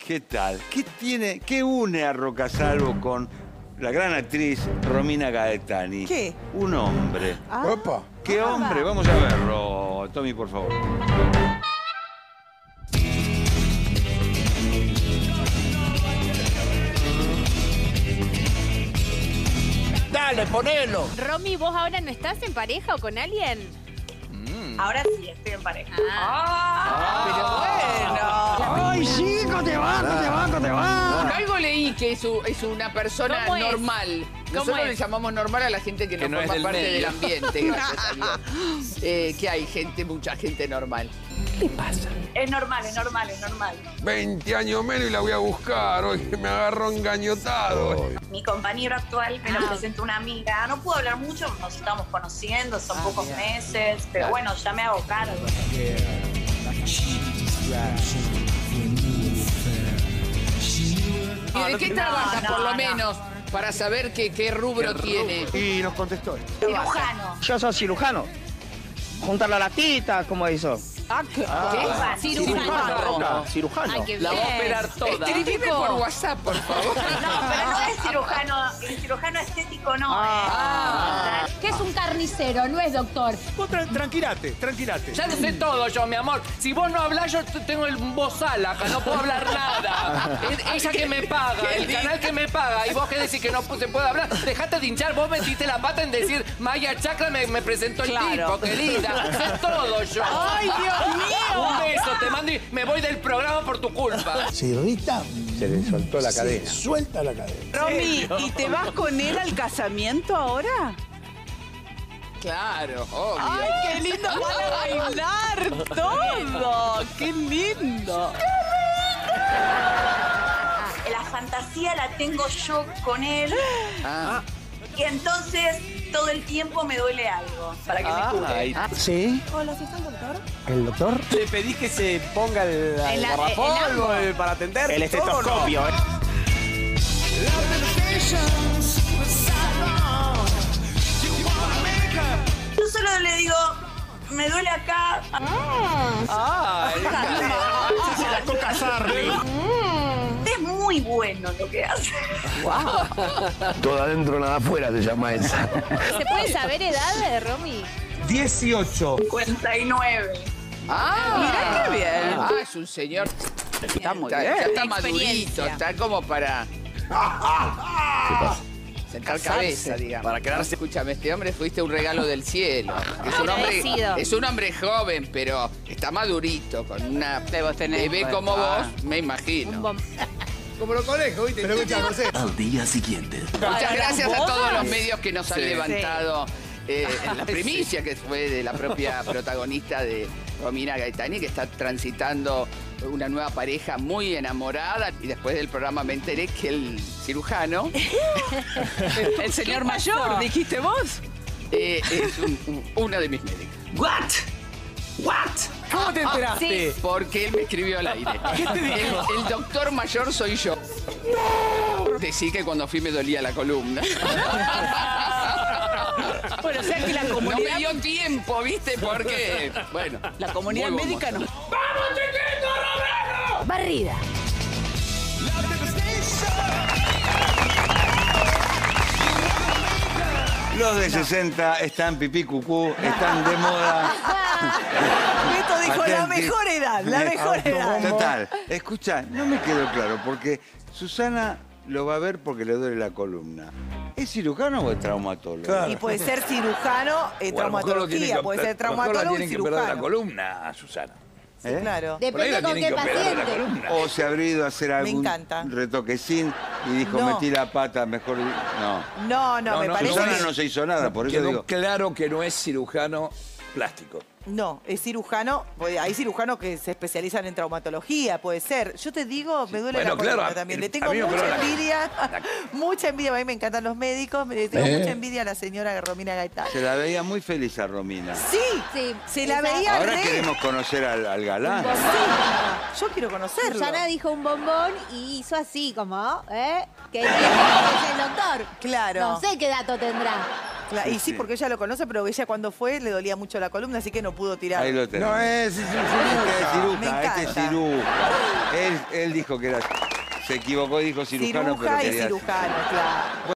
¿Qué tal? ¿Qué une a Rocasalvo con la gran actriz Romina Gaetani? ¿Qué? Un hombre. Opa. ¿Qué hombre? Vamos a verlo, Tommy, por favor. Dale, ponelo. Romy, ¿vos ahora no estás en pareja o con alguien? Ahora sí, estoy en pareja. Pero bueno. ¡Ay, chico, te banco! Algo leí que es una persona ¿Cómo es? normal. Nosotros le llamamos normal a la gente que no forma parte del ambiente, gracias a Dios. Que hay mucha gente normal. ¿Qué pasa? Es normal, es normal, es normal. 20 años menos y la voy a buscar. Hoy me agarró engañotado. Mi compañero actual me lo presentó una amiga. No puedo hablar mucho, nos estamos conociendo, son pocos meses, pero bueno, ya me hago cargo. ¿Y de qué trabajas, por lo menos, para saber qué rubro tiene? Y nos contestó. Cirujano. Yo soy cirujano. Juntar la latita, como hizo. ¿Qué? Cirujano. Cirujano. Ay, qué La va a bien. operar toda. Escribime por WhatsApp, por favor. No, pero no es cirujano. El cirujano estético no. Que es un carnicero, no es doctor. Vos tranquilate. Ya lo sé todo yo, mi amor. Si vos no hablás, yo tengo el bozal acá, no puedo hablar nada. Es ella que me paga, el canal que me paga. Y vos que decís que no se puede hablar, dejate de hinchar. Vos metiste la pata en decir, Maya Chakra me presentó el tipo, querida. Sé todo yo. ¡Ay, Dios mío! Un beso, te mando y me voy del programa por tu culpa. Se irrita. Se le soltó la cadena. Suelta la cadena. Romy, ¿y te vas con él al casamiento ahora? Claro, obvio. ¡Ay, qué lindo! ¡Van a bailar todo! ¡Qué lindo! La fantasía la tengo yo con él. Y entonces todo el tiempo me duele algo para que me cure. ¿Sí? Hola, ¿sí está el doctor? ¿El doctor? ¿Le pedís que se ponga el garrafón para atender? El estetoscopio. Yo solo le digo, me duele acá. Se la toca Sarri. Es muy bueno lo que hace. Todo adentro, nada afuera se llama esa. ¿Se puede saber edad de Romy? 18. 59. Mirá qué bien. Es un señor. Está muy Ya bien. está madurito, Experiencia. está como para sentar cabeza, digamos. Para quedarse. Escúchame, este hombre fuiste un regalo del cielo. Agradecido. Es un hombre joven, pero está madurito, con una Vos tenés- bebé como vos, me imagino. Como los conejos, ¿viste? Pero escucha, José. Al día siguiente. Muchas gracias a bodas. todos los medios que nos han Sí. levantado en la primicia que fue de la propia protagonista de Romina Gaetani, que está transitando una nueva pareja muy enamorada. Y después del programa me enteré que el cirujano El señor mayor, dijiste vos. es uno de mis médicos. ¿Cómo te enteraste? Porque él me escribió al aire. ¿Qué te dijo? El doctor mayor soy yo. ¡No! Decí que cuando fui me dolía la columna. Bueno, o sea que la No me comunidad, dio tiempo, ¿viste? Porque, bueno. la comunidad muy médica no. Barrida. Los de 60 están pipí cucú, están de moda. Beto dijo la Atenti. mejor edad, la mejor edad. Total. Escucha, no me quedó claro, porque Susana lo va a ver porque le duele la columna. ¿Es cirujano o es traumatólogo? Y puede ser cirujano, traumatología, puede ser traumatólogo y cirujano. columna a Susana. Sí, claro. Depende con qué paciente. O se habrá ido a hacer algún encanta. retoquecín y dijo, No. metí la pata, mejor... No. No, me parece Susana que... no se hizo nada, por eso Quedó digo... claro que no es cirujano plástico. No, es cirujano. Hay cirujanos que se especializan en traumatología, puede ser. Yo te digo, me duele Bueno, la columna claro, también. Le a tengo mí me mucha duele la- envidia. Mucha envidia. A mí me encantan los médicos. Le tengo mucha envidia a la señora Romina Gaetani. Se la veía muy feliz a Romina. Sí, Sí. se la Esa- veía Ahora re. queremos conocer al galán. Sí, yo quiero conocerlo. Susana dijo un bombón y hizo así como, que es el doctor. Claro. No sé qué dato tendrá. Y sí, porque ella lo conoce, pero ella cuando fue le dolía mucho la columna, así que no pudo tirar. Ahí lo tenés. No es ciruja. Me Este es encanta. ciruja. Él dijo que era... Se equivocó y dijo cirujano, pero Ciruja y quería... cirujano, claro.